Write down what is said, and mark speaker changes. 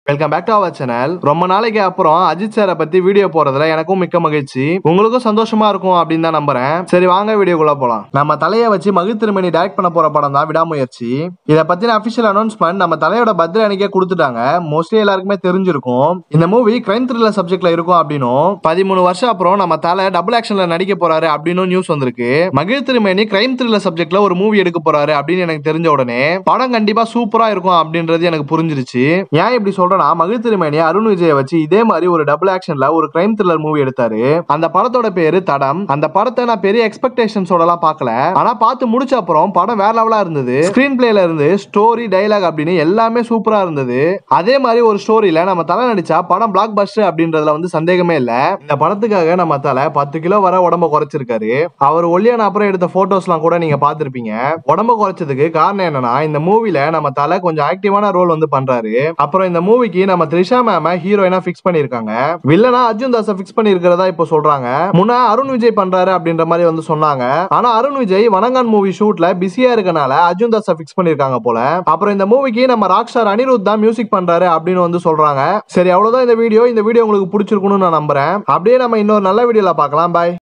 Speaker 1: Welcome back to our channel. ரொம்ப நாளைக்கு அப்புறம் அஜித் சாரை பத்தி வீடியோ போறதுல எனக்கும் மிக்க மகிழ்ச்சி, உங்களுக்கும் சந்தோஷமா இருக்கும் அப்படின்னு தான் நம்புறேன். சரி வாங்க வீடியோக்குள்ள போலாம். நம்ம தலையை வச்சு மகிழ் திருமணி டைரக்ட் பண்ண போற படம் தான் விடாமுயற்சி. இதை பத்தின அபிஷியல் அனௌன்ஸ்மெண்ட் நம்ம தலையோட பர்த்டே அன்னைக்கே கொடுத்துட்டாங்க. மோஸ்ட்லி எல்லாருக்குமே தெரிஞ்சிருக்கும் இந்த மூவி கிரைம் த்ரில்லர் சப்ஜெக்ட்ல இருக்கும் அப்படின்னும் 13 வருஷம் அப்புறம் நம்ம தலை டபுள் ஆக்ஷன்ல நடிக்க போறாரு அப்படின்னு நியூஸ் வந்திருக்கு. மகிழ் திருமணி கிரைம் த்ரில்லர் சப்ஜெக்ட்ல ஒரு மூவி எடுக்க போறாரு அப்படின்னு எனக்கு தெரிஞ்ச உடனே படம் கண்டிப்பா சூப்பரா இருக்கும் அப்படின்றது எனக்கு புரிஞ்சிருச்சு. ஏன் இப்படி சொல்றேன், மகிழ் திருமணி அருண் விஜயை வச்சு இதே மாதிரி ஒரு டபுள் ஆக்ஷன்ல ஒரு கிரைம் த்ரில்லர் மூவி எடுத்தாரு. அந்த படத்தோட பேரு தடம். அந்த படத்தை நான் பெரிய எக்ஸ்பெக்டேஷன்ஸோடலாம் பார்க்கல, ஆனா பார்த்து முடிச்ச அப்புறம் படம் வேற லெவலா இருந்தது. ஸ்கிரீன் பிளேல இருந்து ஸ்டோரி டைலாக் அப்படின்னு எல்லாமே சூப்பரா இருந்தது. அதே மாதிரி ஒரு ஸ்டோரியில நம்ம தலை நடிச்சா படம் பிளாக் பஸ்டர் அப்படின்றதுல வந்து சந்தேகமே இல்ல. இந்த படத்துக்காக நம்ம தலை 10 கிலோ வர உடம்ப குறைச்சிருக்காரு. அவர் ஒல்லியான அப்புறம் எடுத்த போட்டோஸ்லாம் கூட நீங்க பார்த்திருப்பீங்க. உடம்ப குறைச்சதுக்கு காரணம் என்னன்னா, இந்த மூவில நம்ம தலை கொஞ்சம் ஆக்டிவான ரோல் வந்து பண்றாரு. அப்புறம் இந்த மூவிக்கு நம்ம த்ரிஷா மேம ஹீரோயினா ஃபிக்ஸ் பண்ணிருக்காங்க. வில்லனா அர்ஜுன் தாஸை ஃபிக்ஸ் பண்ணிருக்கிறதா இப்போ சொல்றாங்க. முன்ன அருண் விஜய் பண்றாரு அப்படின்ற மாதிரி வந்து சொன்னாங்க. ஆனா அருண் விஜய் வணங்கான் மூவி ஷூட்ல பிஸியா இருக்கனால அர்ஜுன் தாஸை ஃபிக்ஸ் பண்ணிருக்காங்க போல. அப்புறம் இந்த மூவிக்கு நம்ம ராக் ஸ்டார் அனிருத் தான் மியூசிக் பண்றாரு அப்படின்னு வந்து சொல்றாங்க. சரி அவ்வளவுதான் இந்த வீடியோ. இந்த வீடியோ உங்களுக்கு பிடிச்சிருக்கும்னு நான் நம்புறேன். அப்படியே நம்ம இன்னொரு நல்ல வீடியோல பார்க்கலாம். பாய்.